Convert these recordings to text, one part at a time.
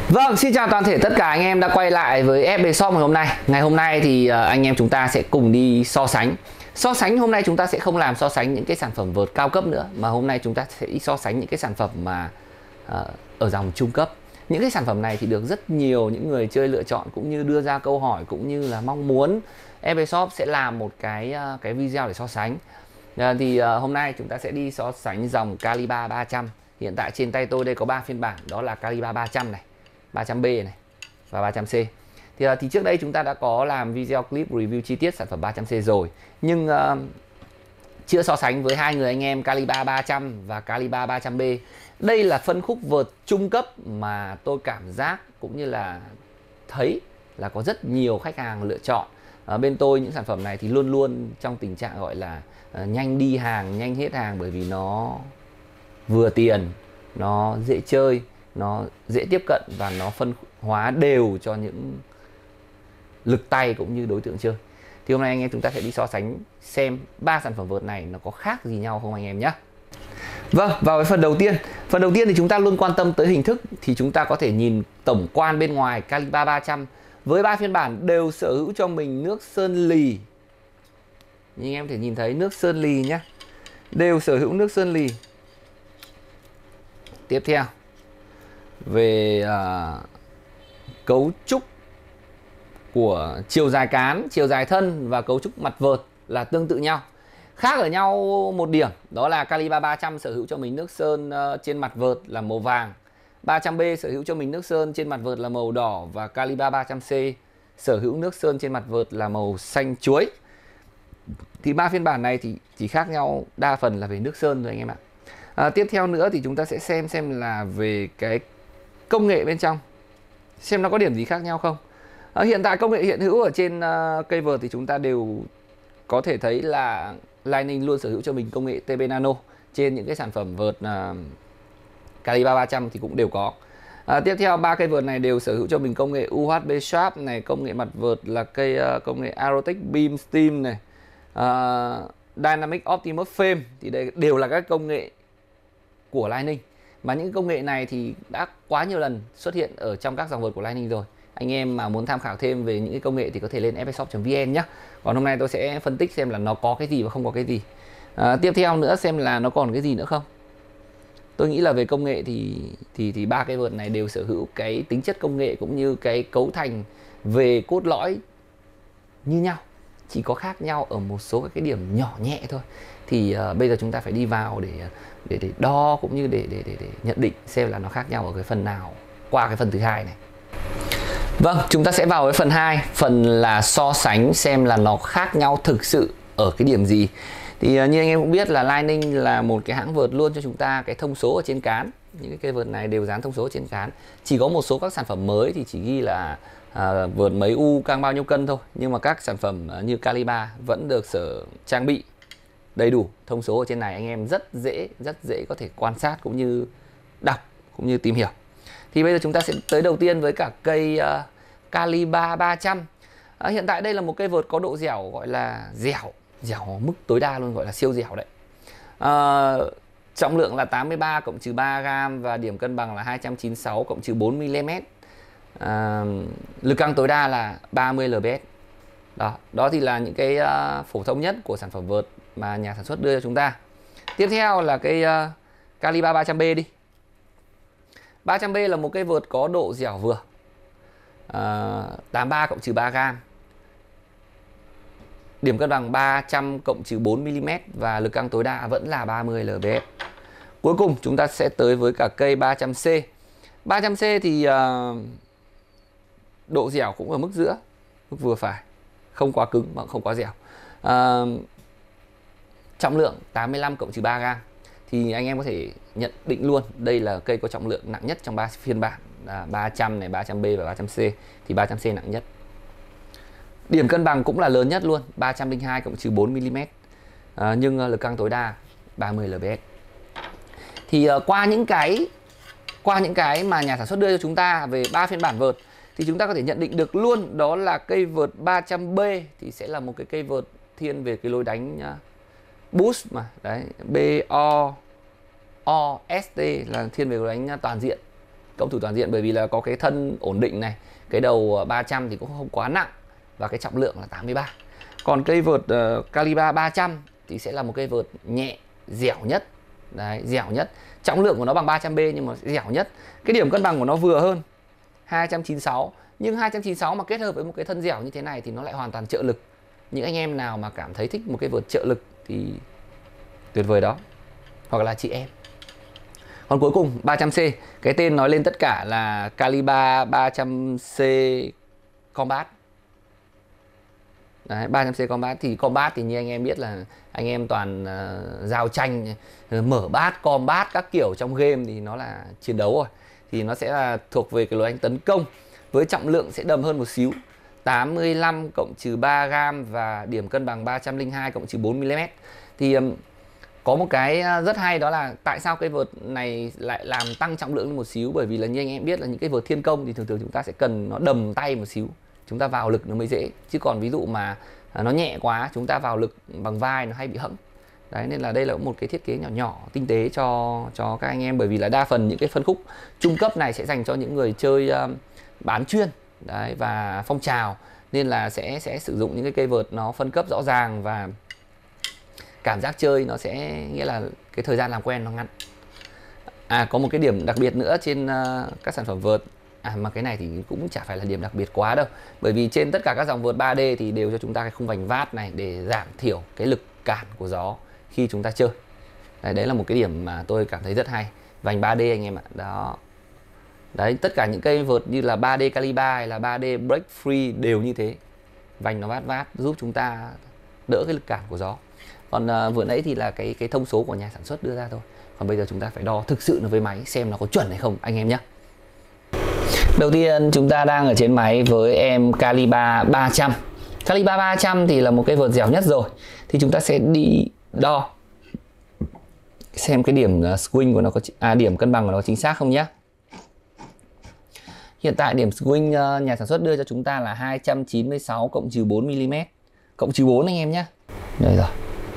Vâng, xin chào toàn thể tất cả anh em đã quay lại với FB Shop ngày hôm nay. Ngày hôm nay thì anh em chúng ta sẽ cùng đi so sánh. So sánh hôm nay chúng ta sẽ không làm so sánh những cái sản phẩm vợt cao cấp nữa, mà hôm nay chúng ta sẽ so sánh những cái sản phẩm mà ở dòng trung cấp. Những cái sản phẩm này thì được rất nhiều những người chơi lựa chọn, cũng như đưa ra câu hỏi, cũng như là mong muốn FB Shop sẽ làm một cái video để so sánh. Hôm nay chúng ta sẽ đi so sánh dòng Caliba 300. Hiện tại trên tay tôi đây có 3 phiên bản, đó là Caliba 300 này, 300B này và 300C. Thì trước đây chúng ta đã có làm video clip review chi tiết sản phẩm 300C rồi, nhưng chưa so sánh với hai người anh em Caliba 300 và Caliba 300B. Đây là phân khúc vợt trung cấp mà tôi cảm giác cũng như là thấy là có rất nhiều khách hàng lựa chọn. Bên tôi những sản phẩm này thì luôn luôn trong tình trạng gọi là nhanh đi hàng, nhanh hết hàng, bởi vì nó vừa tiền, nó dễ chơi, nó dễ tiếp cận và nó phân hóa đều cho những lực tay cũng như đối tượng chơi. Thì hôm nay anh em chúng ta sẽ đi so sánh xem ba sản phẩm vợt này nó có khác gì nhau không anh em nhé. Vâng, vào với phần đầu tiên. Phần đầu tiên thì chúng ta luôn quan tâm tới hình thức, thì chúng ta có thể nhìn tổng quan bên ngoài Caliba 300 với 3 phiên bản đều sở hữu cho mình nước sơn lì. Như anh em có thể nhìn thấy nước sơn lì nhé, đều sở hữu nước sơn lì. Tiếp theo về cấu trúc của chiều dài cán, chiều dài thân và cấu trúc mặt vợt là tương tự nhau. Khác ở nhau một điểm, đó là Caliba 300 sở hữu cho mình nước sơn trên mặt vợt là màu vàng, 300B sở hữu cho mình nước sơn trên mặt vợt là màu đỏ, và Caliba 300C sở hữu nước sơn trên mặt vợt là màu xanh chuối. Thì ba phiên bản này thì chỉ khác nhau đa phần là về nước sơn thôi anh em ạ. Tiếp theo nữa thì chúng ta sẽ xem là về cái công nghệ bên trong, xem nó có điểm gì khác nhau không. Hiện tại công nghệ hiện hữu ở trên cây vợt thì chúng ta đều có thể thấy là Li-Ning luôn sở hữu cho mình công nghệ TP Nano. Trên những cái sản phẩm vợt Caliba 300 thì cũng đều có. Tiếp theo ba cây vợt này đều sở hữu cho mình công nghệ UHB Sharp này, công nghệ mặt vợt là công nghệ Aerotech Beam Steam này, Dynamic Optimus Frame, thì đây đều là các công nghệ của Li-Ning. Mà những công nghệ này thì đã quá nhiều lần xuất hiện ở trong các dòng vợt của Li-Ning rồi. Anh em mà muốn tham khảo thêm về những cái công nghệ thì có thể lên fbshop.vn nhé. Còn hôm nay tôi sẽ phân tích xem là nó có cái gì và không có cái gì. Tiếp theo nữa xem là nó còn cái gì nữa không. Tôi nghĩ là về công nghệ thì ba cái vợt này đều sở hữu cái tính chất công nghệ cũng như cái cấu thành về cốt lõi như nhau, chỉ có khác nhau ở một số cái điểm nhỏ nhẹ thôi. Thì bây giờ chúng ta phải đi vào để đo cũng như để nhận định xem là nó khác nhau ở cái phần nào qua cái phần thứ hai này. Vâng, chúng ta sẽ vào với phần 2, phần là so sánh xem là nó khác nhau thực sự ở cái điểm gì. Thì như anh em cũng biết là Li-Ning là một cái hãng vợt luôn cho chúng ta cái thông số ở trên cán. Những cái cây vợt này đều dán thông số ở trên cán. Chỉ có một số các sản phẩm mới thì chỉ ghi là vợt mấy U căng bao nhiêu cân thôi. Nhưng mà các sản phẩm như Caliba vẫn được sở trang bị đầy đủ thông số ở trên này. Anh em rất dễ có thể quan sát cũng như đọc cũng như tìm hiểu. Thì bây giờ chúng ta sẽ tới đầu tiên với cả cây Caliba 300. Hiện tại đây là một cây vợt có độ dẻo gọi là dẻo mức tối đa luôn, gọi là siêu dẻo đấy. Trọng lượng là 83 cộng trừ 3 gram và điểm cân bằng là 296 cộng trừ 4 mm. Lực căng tối đa là 30 lbs. Đó thì là những cái phổ thông nhất của sản phẩm vợt mà nhà sản xuất đưa cho chúng ta. Tiếp theo là cây Caliba 300B đi. 300B là một cây vợt có độ dẻo vừa, 83 cộng trừ 3 gram, điểm cân bằng 300 cộng trừ 4 mm và lực căng tối đa vẫn là 30 lbs. Cuối cùng chúng ta sẽ tới với cả cây 300C. 300C thì độ dẻo cũng ở mức giữa, mức vừa phải, không quá cứng mà không quá dẻo. Trọng lượng 85 cộng trừ 3 gram. Thì anh em có thể nhận định luôn đây là cây có trọng lượng nặng nhất trong 3 phiên bản, 300 này, 300B và 300C. Thì 300C nặng nhất. Điểm cân bằng cũng là lớn nhất luôn, 302 cộng trừ 4 mm. Nhưng lực căng tối đa 30 lbs. Thì qua những cái mà nhà sản xuất đưa cho chúng ta về 3 phiên bản vợt thì chúng ta có thể nhận định được luôn đó là cây vợt 300B thì sẽ là một cái cây vợt thiên về cái lối đánh boost mà đấy, BOST là thiên về lối đánh toàn diện, công thủ toàn diện, bởi vì là có cái thân ổn định này, cái đầu 300 thì cũng không quá nặng và cái trọng lượng là 83. Còn cây vợt Caliber 300 thì sẽ là một cây vợt nhẹ, dẻo nhất. Đấy, dẻo nhất. Trọng lượng của nó bằng 300B nhưng mà dẻo nhất. Cái điểm cân bằng của nó vừa hơn 296, nhưng 296 mà kết hợp với một cái thân dẻo như thế này thì nó lại hoàn toàn trợ lực. Những anh em nào mà cảm thấy thích một cái vợt trợ lực thì tuyệt vời đó, hoặc là chị em. Còn cuối cùng 300C, cái tên nói lên tất cả là Caliber 300C Combat. Đấy, 300C Combat thì như anh em biết là anh em toàn giao tranh, mở bát, combat các kiểu trong game thì nó là chiến đấu rồi. Thì nó sẽ là thuộc về cái lối đánh tấn công với trọng lượng sẽ đầm hơn một xíu, 85 cộng trừ 3 gram và điểm cân bằng 302 cộng trừ 4 mm. Thì có một cái rất hay đó là tại sao cây vợt này lại làm tăng trọng lượng lên một xíu, bởi vì là như anh em biết là những cái vợt thiên công thì thường thường chúng ta sẽ cần nó đầm tay một xíu, chúng ta vào lực nó mới dễ, chứ còn ví dụ mà nó nhẹ quá chúng ta vào lực bằng vai nó hay bị hẫng. Đấy, nên là đây là một cái thiết kế nhỏ nhỏ tinh tế cho các anh em, bởi vì là đa phần những cái phân khúc trung cấp này sẽ dành cho những người chơi bán chuyên đấy, và phong trào, nên là sẽ sử dụng những cái cây vợt nó phân cấp rõ ràng và cảm giác chơi nó sẽ, nghĩa là cái thời gian làm quen nó ngắn. Có một cái điểm đặc biệt nữa trên các sản phẩm vợt, mà cái này thì cũng chả phải là điểm đặc biệt quá đâu, bởi vì trên tất cả các dòng vợt 3D thì đều cho chúng ta cái khung vành vát này để giảm thiểu cái lực cản của gió khi chúng ta chơi. Đấy là một cái điểm mà tôi cảm thấy rất hay, vành 3D anh em ạ. Đó. Đấy, tất cả những cây vợt như là 3D Caliber hay là 3D Break Free đều như thế, vành nó vát vát giúp chúng ta đỡ cái lực cản của gió. Còn vừa nãy thì là cái thông số của nhà sản xuất đưa ra thôi, còn bây giờ chúng ta phải đo thực sự nó với máy xem nó có chuẩn hay không anh em nhé. Đầu tiên chúng ta đang ở trên máy với em Caliber 300. Caliber 300 thì là một cái vợt dẻo nhất rồi, thì chúng ta sẽ đi đo xem cái điểm swing của nó có điểm cân bằng của nó chính xác không nhé. Hiện tại điểm swing nhà sản xuất đưa cho chúng ta là 296 cộng trừ 4 mm, cộng trừ 4 anh em nhé. Đây rồi.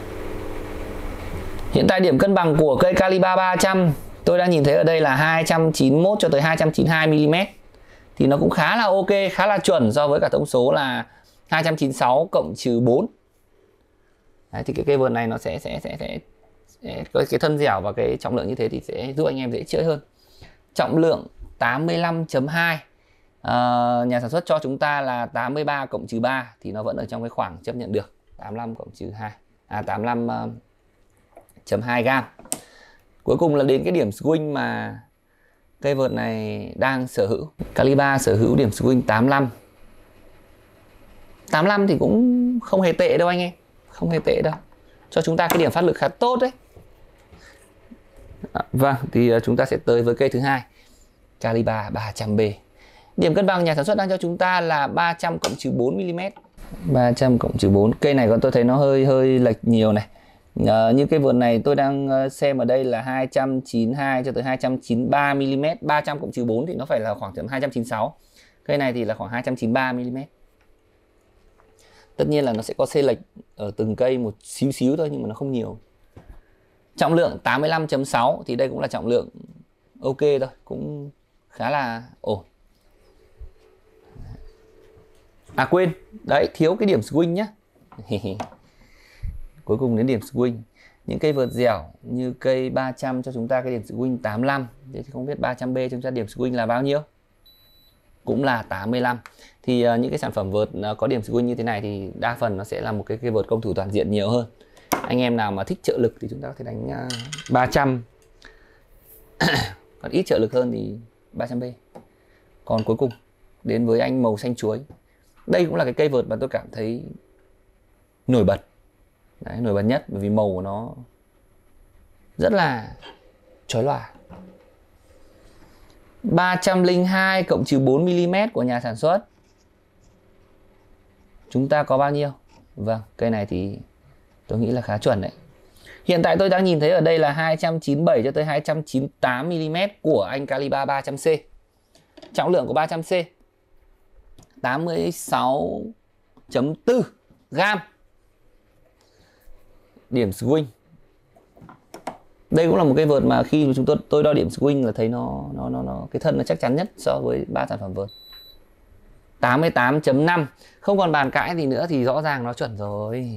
Hiện tại điểm cân bằng của cây Caliber 300 tôi đang nhìn thấy ở đây là 291 cho tới 292 mm. Thì nó cũng khá là ok, khá là chuẩn so với cả thông số là 296 cộng trừ 4. Đấy, thì cái cây vợt này nó sẽ cái thân dẻo và cái trọng lượng như thế thì sẽ giúp anh em dễ chơi hơn. Trọng lượng 85.2, nhà sản xuất cho chúng ta là 83 cộng trừ 3 thì nó vẫn ở trong cái khoảng chấp nhận được. 85 cộng trừ 2, 85.2 gram. Cuối cùng là đến cái điểm swing mà cây vợt này đang sở hữu. Caliber sở hữu điểm swing 85. 85 thì cũng không hề tệ đâu anh em, không hề tệ đâu, cho chúng ta cái điểm phát lực khá tốt đấy. Vâng, thì chúng ta sẽ tới với cây thứ hai, Caliber 300B. Điểm cân bằng nhà sản xuất đang cho chúng ta là 300 cộng trừ 4 mm. 300 cộng trừ 4. Cây này còn tôi thấy nó hơi lệch nhiều này. Như cây vợt này tôi đang xem ở đây là 292 cho tới 293 mm. 300 cộng trừ 4 thì nó phải là khoảng tầm 296. Cây này thì là khoảng 293 mm. Tất nhiên là nó sẽ có chênh lệch ở từng cây một xíu xíu thôi, nhưng mà nó không nhiều. Trọng lượng 85.6 thì đây cũng là trọng lượng ok thôi, cũng khá là ổn. Quên, đấy, thiếu cái điểm swing nhá. Cuối cùng đến điểm swing. Những cây vợt dẻo như cây 300 cho chúng ta cái điểm swing 85. Thế thì không biết 300B chúng ta điểm swing là bao nhiêu? Cũng là 85. Thì những cái sản phẩm vợt có điểm swing như thế này thì đa phần nó sẽ là một cái vợt công thủ toàn diện nhiều hơn. Anh em nào mà thích trợ lực thì chúng ta có thể đánh 300. Còn ít trợ lực hơn thì 300B. Còn cuối cùng đến với anh màu xanh chuối. Đây cũng là cái cây vợt mà tôi cảm thấy nổi bật. Đấy, nổi bật nhất bởi vì màu của nó rất là chói lòa. 302 cộng trừ 4 mm của nhà sản xuất. Chúng ta có bao nhiêu? Vâng, cây này thì tôi nghĩ là khá chuẩn đấy. Hiện tại tôi đang nhìn thấy ở đây là 297 cho tới 298 mm của anh Caliber 300C. Trọng lượng của 300C 86.4 gram. Điểm swing Đây cũng là một cây vợt mà khi mà tôi đo điểm swing là thấy nó cái thân nó chắc chắn nhất so với 3 sản phẩm vợt. 88.5, không còn bàn cãi gì nữa thì rõ ràng nó chuẩn rồi.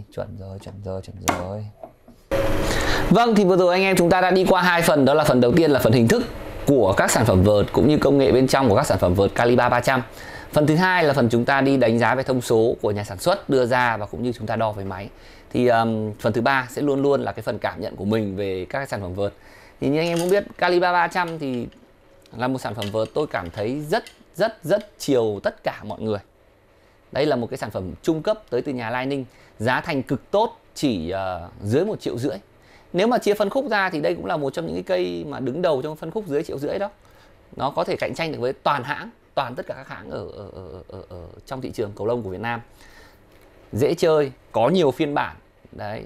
Vâng, thì vừa rồi anh em chúng ta đã đi qua hai phần, đó là phần đầu tiên là phần hình thức của các sản phẩm vợt cũng như công nghệ bên trong của các sản phẩm vợt Calibre 300. Phần thứ hai là phần chúng ta đi đánh giá về thông số của nhà sản xuất đưa ra và cũng như chúng ta đo với máy. Thì phần thứ ba sẽ luôn luôn là cái phần cảm nhận của mình về các sản phẩm vợt. Thì như anh em cũng biết, Calibre 300 thì là một sản phẩm vợt tôi cảm thấy rất chiều tất cả mọi người. Đây là một cái sản phẩm trung cấp tới từ nhà Lining, giá thành cực tốt, chỉ dưới 1,5 triệu. Nếu mà chia phân khúc ra thì đây cũng là một trong những cái cây mà đứng đầu trong phân khúc dưới 1,5 triệu đó. Nó có thể cạnh tranh được với toàn hãng, toàn tất cả các hãng ở trong thị trường cầu lông của Việt Nam. Dễ chơi, có nhiều phiên bản, đấy,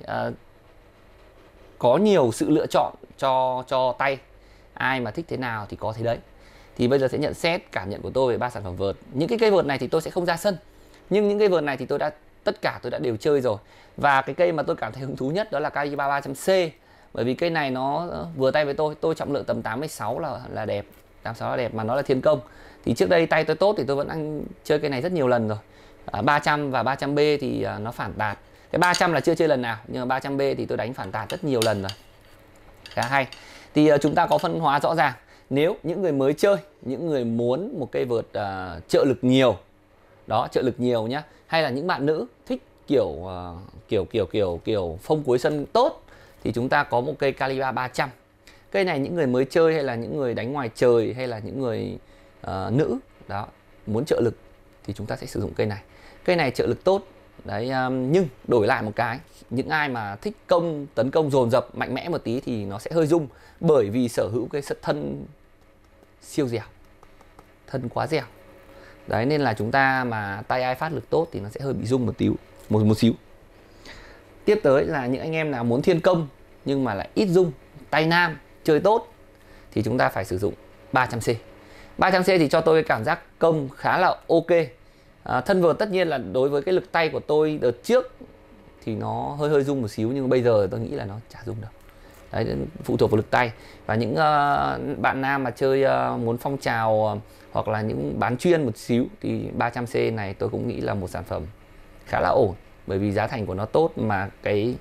có nhiều sự lựa chọn cho tay. Ai mà thích thế nào thì có thế đấy. Thì bây giờ sẽ nhận xét cảm nhận của tôi về 3 sản phẩm vợt. Những cái cây vợt này thì tôi sẽ không ra sân, nhưng những cây vợt này thì tất cả tôi đã đều chơi rồi. Và cái cây mà tôi cảm thấy hứng thú nhất đó là Calibre 300C. Bởi vì cây này nó vừa tay với tôi trọng lượng tầm 86 là đẹp. 86 là đẹp mà nó là thiên công. Thì trước đây tay tôi tốt thì tôi vẫn đang chơi cây này rất nhiều lần rồi. 300 và 300B thì nó phản tạt. Cái 300 là chưa chơi lần nào, nhưng mà 300B thì tôi đánh phản tạt rất nhiều lần rồi. Khá hay. Thì chúng ta có phân hóa rõ ràng. Nếu những người mới chơi, những người muốn một cây vợt trợ lực nhiều, đó, trợ lực nhiều nhá, hay là những bạn nữ thích kiểu phông cuối sân tốt thì chúng ta có một cây Calibre 300. Cây này những người mới chơi hay là những người đánh ngoài trời hay là những người nữ đó muốn trợ lực thì chúng ta sẽ sử dụng cây này. Cây này trợ lực tốt đấy, nhưng đổi lại một cái, những ai mà thích tấn công dồn dập mạnh mẽ một tí thì nó sẽ hơi rung, bởi vì sở hữu cái thân siêu dẻo, thân quá dẻo đấy, nên là chúng ta mà tay ai phát lực tốt thì nó sẽ hơi bị rung một xíu. Tiếp tới là những anh em nào muốn thiên công nhưng mà lại ít rung, tay nam chơi tốt thì chúng ta phải sử dụng 300C. 300C thì cho tôi cái cảm giác công khá là ok. Thân vợt tất nhiên là đối với cái lực tay của tôi đợt trước thì nó hơi rung một xíu, nhưng bây giờ tôi nghĩ là nó chả rung đâu. Đấy, phụ thuộc vào lực tay. Và những bạn nam mà chơi muốn phong trào hoặc là những bán chuyên một xíu thì 300C này tôi cũng nghĩ là một sản phẩm khá là ổn, bởi vì giá thành của nó tốt mà cái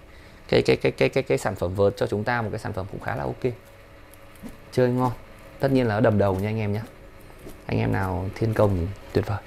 sản phẩm vợt cho chúng ta một cái sản phẩm cũng khá là ok, chơi ngon. Tất nhiên là nó đầm đầu nha anh em nhé. Anh em nào thiên công thì tuyệt vời.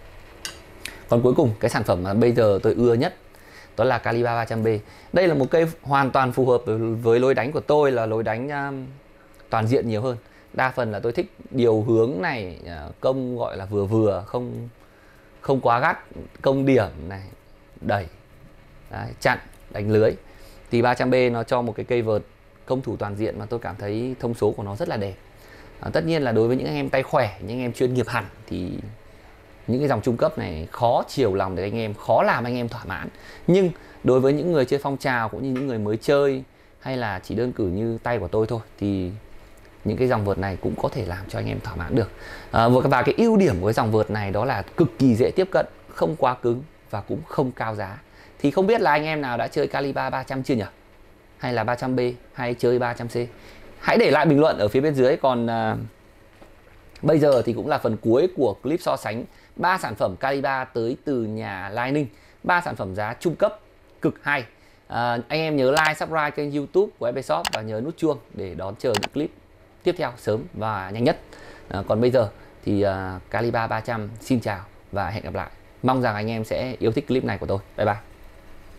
Còn cuối cùng cái sản phẩm mà bây giờ tôi ưa nhất đó là Calibre 300B. Đây là một cây hoàn toàn phù hợp với lối đánh của tôi, là lối đánh toàn diện nhiều hơn. Đa phần là tôi thích điều hướng này, công gọi là vừa, không quá gắt, công điểm này, đẩy, đấy, chặn, đánh lưới. Thì 300B nó cho một cái cây vợt công thủ toàn diện mà tôi cảm thấy thông số của nó rất là đẹp. Tất nhiên là đối với những anh em tay khỏe, những anh em chuyên nghiệp hẳn thì những cái dòng trung cấp này khó chiều lòng để anh em, khó làm anh em thỏa mãn. Nhưng đối với những người chơi phong trào cũng như những người mới chơi hay là chỉ đơn cử như tay của tôi thôi thì những cái dòng vợt này cũng có thể làm cho anh em thỏa mãn được. Và cái ưu điểm của cái dòng vợt này đó là cực kỳ dễ tiếp cận, không quá cứng và cũng không cao giá. Thì không biết là anh em nào đã chơi Calibre 300 chưa nhỉ? Hay là 300B hay chơi 300C? Hãy để lại bình luận ở phía bên dưới. Còn bây giờ thì cũng là phần cuối của clip so sánh 3 sản phẩm Calibre tới từ nhà Lining. 3 sản phẩm giá trung cấp cực hay. Anh em nhớ like, subscribe kênh YouTube của FB Shop và nhớ nút chuông để đón chờ những clip tiếp theo sớm và nhanh nhất. Còn bây giờ thì Calibre 300 xin chào và hẹn gặp lại. Mong rằng anh em sẽ yêu thích clip này của tôi. Bye bye.